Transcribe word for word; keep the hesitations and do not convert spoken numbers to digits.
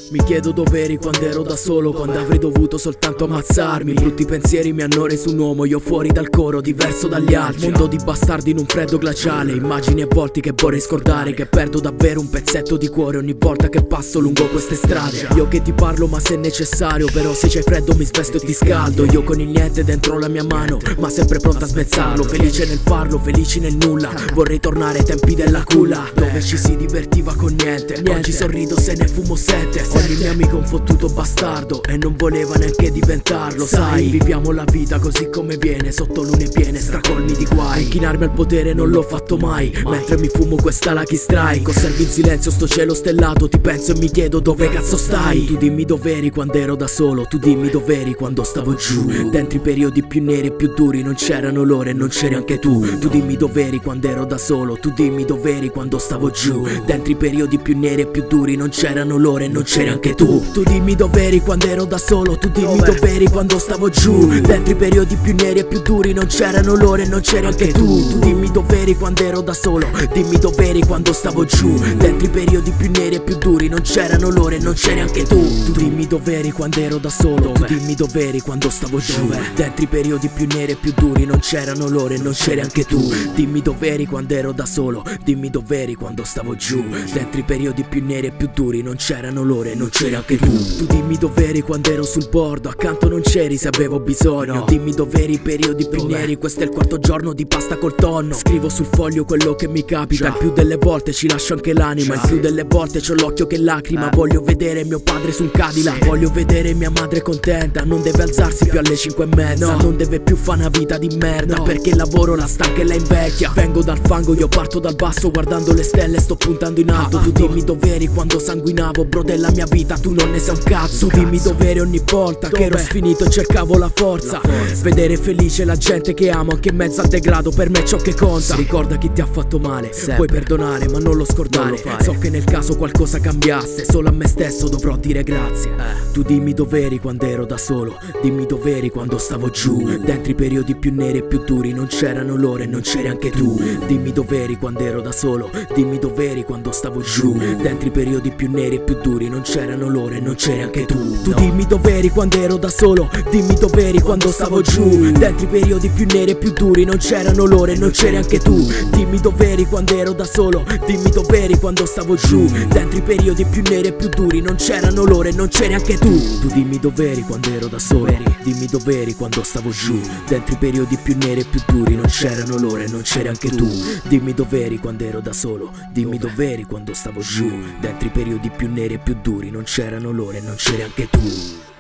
Mi chiedo dov'eri quando ero da solo, quando avrei dovuto soltanto ammazzarmi. Brutti pensieri mi hanno reso un uomo, io fuori dal coro, diverso dagli altri. Mondo di bastardi in un freddo glaciale, immagini e volti che vorrei scordare, che perdo davvero un pezzetto di cuore ogni volta che passo lungo queste strade. Io che ti parlo ma se necessario, però se c'hai freddo mi svesto e ti scaldo. Io con il niente dentro la mia mano, ma sempre pronta a spezzarlo. Felice nel farlo, felici nel nulla. Vorrei tornare ai tempi della culla, dove ci si divertiva con niente. Oggi sorrido se ne fumo sette. Ogni mio amico un fottuto bastardo e non voleva neanche diventarlo. Sai, viviamo la vita così come viene, sotto lune piene, stracolmi di guai. Inchinarmi al potere non l'ho fatto mai, mentre mi fumo questa Lucky Strike. Osservo in silenzio sto cielo stellato, ti penso e mi chiedo dove cazzo stai. Tu dimmi dov'eri quando ero da solo, tu dimmi dov'eri quando stavo giù. Dentro i periodi più neri e più duri non c'erano loro e non c'eri anche tu. Tu dimmi dov'eri quando ero da solo, tu dimmi dov'eri quando stavo giù. Dentro i periodi più neri e più duri non c'erano loro e non c'eri anche tu. Tu dimmi dov'eri quando ero da solo, tu dimmi dov'eri quando stavo giù. Dentro i periodi più neri e più duri non c'erano loro e non c'eri anche tu. Tu dimmi dov'eri quando ero da solo, dimmi dov'eri quando stavo giù. Dentro i periodi più neri e più duri non c'erano loro e non c'eri anche tu. Tu dimmi dov'eri quando ero da solo, tu dimmi dov'eri quando stavo giù. Dentro i periodi più neri e più duri non c'erano loro e non c'eri anche tu. Dimmi dov'eri quando ero da solo, dimmi dov'eri quando stavo giù. Dentro i periodi più neri e più duri non c'erano loro e non c'eri anche tu. Tu dimmi dov'eri quando ero sul bordo, accanto non c'eri se avevo bisogno. Dimmi dov'eri i periodi più neri, questo è il quarto giorno di pasta col tonno. Scrivo sul foglio quello che mi capita, il più delle volte ci lascio anche l'anima, il più delle volte c'ho l'occhio che lacrima. Voglio vedere mio padre su un Cadillac, voglio vedere mia madre contenta. Non deve alzarsi più alle cinque e mezza, no. Non deve più fare una vita di merda, no. Perché il lavoro la stanca e la invecchia. Vengo dal fango, io parto dal basso, guardando le stelle sto puntando in alto. Tu dimmi dov'eri quando sanguinavo, bro, della mia vita tu non ne sai un cazzo. Tu dimmi dov'eri ogni volta che ero sfinito e cercavo la forza. Vedere felice la gente che amo anche in mezzo al degrado, per me è ciò che conta. Ricorda chi ti ha fatto male, puoi perdonare ma non lo scordare. So che nel caso qualcosa cambiasse, solo a me stesso dovrò dire grazie. Tu dimmi dov'eri quando ero da solo, dimmi dov'eri quando stavo giù. Dentro i periodi più neri e più duri non c'erano loro e non c'eri anche tu. Dimmi dov'eri quando ero da solo, dimmi dov'eri quando stavo giù. Dentro i periodi più neri e più duri non c'erano loro e non c'eri anche tu. Tu dimmi dov'eri quando ero da solo, dimmi dov'eri quando stavo giù. Dentro i periodi più neri e più duri non c'erano loro e non c'eri anche tu. Dimmi dov'eri quando ero da solo, dimmi dov'eri quando stavo giù. Dentro i periodi più neri e più duri non c'erano loro e non c'eri anche tu. Tu dimmi dov'eri quando ero da solo, dimmi dov'eri quando stavo giù. Dentro i periodi più neri e più duri non c'erano loro e non c'eri anche tu. Dimmi dov'eri quando ero da solo, dimmi dov'eri quando stavo giù. Dentro i periodi più neri e più duri non c'erano loro e non c'eri anche tu.